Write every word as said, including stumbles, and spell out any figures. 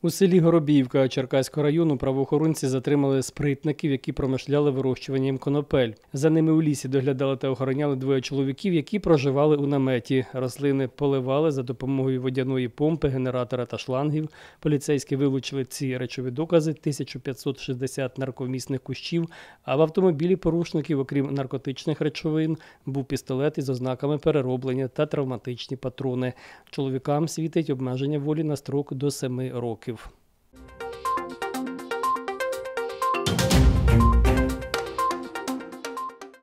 У селі Горобіївка Черкаського району правоохоронці затримали спритників, які промишляли вирощуванням конопель. За ними у лісі доглядали та охороняли двоє чоловіків, які проживали у наметі. Рослини поливали за допомогою водяної помпи, генератора та шлангів. Поліцейські вилучили ці речові докази – тисячу п'ятсот шістдесят наркомісних кущів, а в автомобілі порушників, окрім наркотичних речовин, був пістолет із ознаками перероблення та травматичні патрони. Чоловікам світить обмеження волі на строк до семи років.